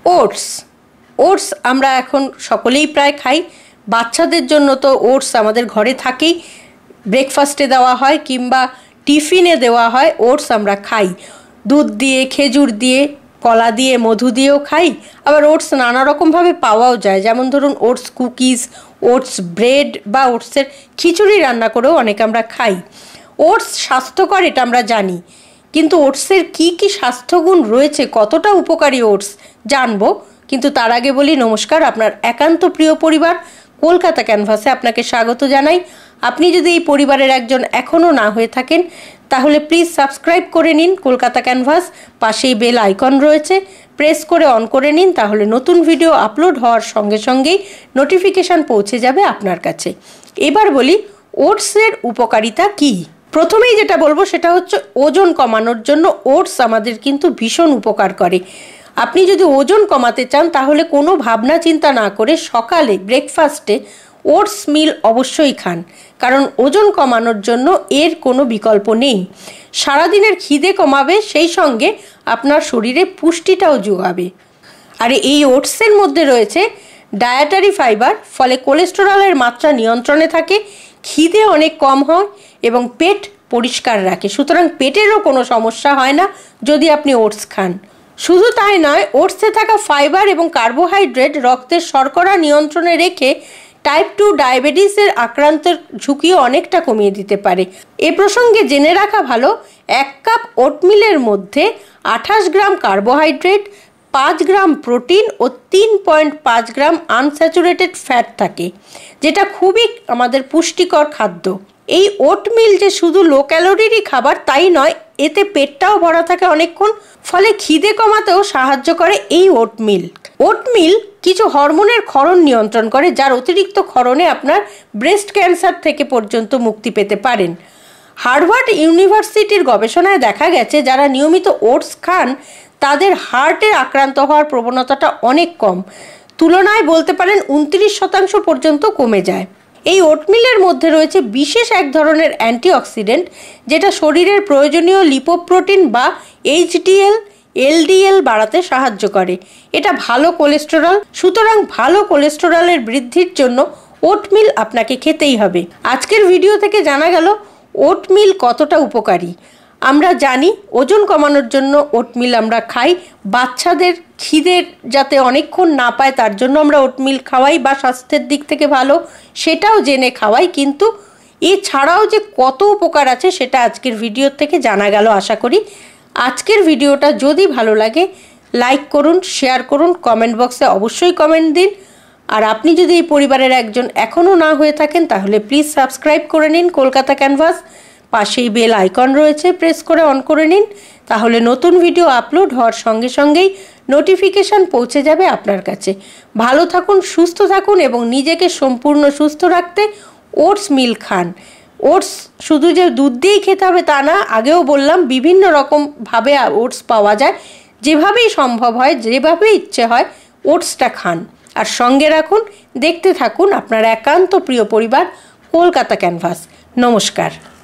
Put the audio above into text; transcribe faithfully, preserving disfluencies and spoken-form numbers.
Oats oats আমরা এখন সকলেই প্রায় খাই। বাচ্চাদের জন্য তো ওটস আমাদের ঘরে থাকেই, ব্রেকফাস্টে দেওয়া হয় কিংবা টিফিনে দেওয়া হয়। ওটস আমরা খাই দুধ দিয়ে, খেজুর দিয়ে, কলা দিয়ে, মধু দিয়েও খাই। আবার ওটস নানা রকমভাবে পাওয়াও যায়, যেমন ধরুন ওটস কুকিজ, ওটস ব্রেড বা ওটসের খিচুড়ি রান্না করেও অনেক আমরা খাই। ওটস স্বাস্থ্যকর এটা আমরা জানি, কিন্তু ওটসের কি কি স্বাস্থ্যগুণ রয়েছে, কতটা উপকারী ওটস জানবো। কিন্তু তার আগে বলি নমস্কার, আপনার একান্ত প্রিয় পরিবার কলকাতা ক্যানভাসে আপনাকে স্বাগত জানাই। আপনি যদি এই পরিবারের একজন এখনও না হয়ে থাকেন তাহলে প্লিজ সাবস্ক্রাইব করে নিন কলকাতা ক্যানভাস। পাশেই বেল আইকন রয়েছে, প্রেস করে অন করে নিন, তাহলে নতুন ভিডিও আপলোড হওয়ার সঙ্গে সঙ্গেই নোটিফিকেশান পৌঁছে যাবে আপনার কাছে। এবার বলি ওটসের উপকারিতা কী। প্রথমেই যেটা বলবো সেটা হচ্ছে ওজন কমানোর জন্য ওটস আমাদের কিন্তু ভীষণ উপকার করে। আপনি যদি ওজন কমাতে চান তাহলে কোনো ভাবনা চিন্তা না করে সকালে ব্রেকফাস্টে ওটস মিল অবশ্যই খান, কারণ ওজন কমানোর জন্য এর কোনো বিকল্প নেই। সারাদিনের খিদে কমাবে, সেই সঙ্গে আপনার শরীরে পুষ্টিটাও যোগাবে। আর এই ওটসের মধ্যে রয়েছে ডায়েটারি ফাইবার, ফলে কোলেস্টেরলের মাত্রা নিয়ন্ত্রণে থাকে, খিদে অনেক কম হয় এবং পেট পরিষ্কার রাখে। সুতরাং পেটেরও কোনো সমস্যা হয় না যদি আপনি ওটস খান। শুধু তাই নয়, ওটসে থাকা ফাইবার এবং কার্বোহাইড্রেট রক্তের শর্করা নিয়ন্ত্রণে রেখে টাইপ টু ডায়াবেটিসের আক্রান্তের ঝুঁকিও অনেকটা কমিয়ে দিতে পারে। এ প্রসঙ্গে জেনে রাখা ভালো, এক কাপ ওটমিলের মধ্যে আঠাশ গ্রাম কার্বোহাইড্রেট, পাঁচ গ্রাম প্রোটিন ও তিন পয়েন্ট পাঁচ গ্রাম আনস্যাচুরেটেড ফ্যাট থাকে, যেটা খুবই আমাদের পুষ্টিকর খাদ্য। এই ওটমিল যে শুধু লো ক্যালোরিরই খাবার তাই নয়, এতে পেটটাও ভরা থাকে অনেকক্ষণ, ফলে খিদে কমাতেও সাহায্য করে এই ওটমিল। ওটমিল কিছু হরমোনের ক্ষরণ নিয়ন্ত্রণ করে, যার অতিরিক্ত ক্ষরণে আপনার ব্রেস্ট ক্যান্সার থেকে পর্যন্ত মুক্তি পেতে পারেন। হার্ভার্ড ইউনিভার্সিটির গবেষণায় দেখা গেছে যারা নিয়মিত ওটস খান তাদের হার্টের আক্রান্ত হওয়ার প্রবণতাটা অনেক কম, তুলনায় বলতে পারেন উনত্রিশ শতাংশ পর্যন্ত কমে যায়। এই ওটমিলের মধ্যে রয়েছে বিশেষ এক ধরনের অ্যান্টিঅক্সিডেন্ট, যেটা শরীরের প্রয়োজনীয় লিপোপ্রোটিন বা এইচডিএল, এলডিএল বাড়াতে সাহায্য করে। এটা ভালো কোলেস্টেরল, সুতরাং ভালো কোলেস্টেরলের বৃদ্ধির জন্য ওটমিল আপনাকে খেতেই হবে। আজকের ভিডিও থেকে জানা গেল ওটমিল কতটা উপকারী। আমরা জানি ওজন কমানোর জন্য ওটমিল আমরা খাই, বাচ্চাদের খিদে যাতে অনেকক্ষণ না পায় তার জন্য আমরা ওটমিল খাওয়াই, বা স্বাস্থ্যের দিক থেকে ভালো সেটাও জেনে খাওয়াই। কিন্তু এছাড়াও যে কত উপকার আছে সেটা আজকের ভিডিও থেকে জানা গেল আশা করি। আজকের ভিডিওটা যদি ভালো লাগে লাইক করুন, শেয়ার করুন, কমেন্ট বক্সে অবশ্যই কমেন্ট দিন। আর আপনি যদি এই পরিবারের একজন এখনও না হয়ে থাকেন তাহলে প্লিজ সাবস্ক্রাইব করে নিন কলকাতা ক্যানভাস। পাশেই বেল আইকন রয়েছে, প্রেস করে অন করে নিন, তাহলে নতুন ভিডিও আপলোড হওয়ার সঙ্গে সঙ্গেই নোটিফিকেশান পৌঁছে যাবে আপনার কাছে। ভালো থাকুন, সুস্থ থাকুন এবং নিজেকে সম্পূর্ণ সুস্থ রাখতে ওটস মিল খান। ওটস শুধু যে দুধ দিয়েই খেতে হবে তা না, আগেও বললাম বিভিন্ন রকমভাবে ওটস পাওয়া যায়। যেভাবেই সম্ভব হয়, যেভাবে ইচ্ছে হয় ওটসটা খান। আর সঙ্গে রাখুন, দেখতে থাকুন আপনার একান্ত প্রিয় পরিবার কলকাতা ক্যানভাস। নমস্কার।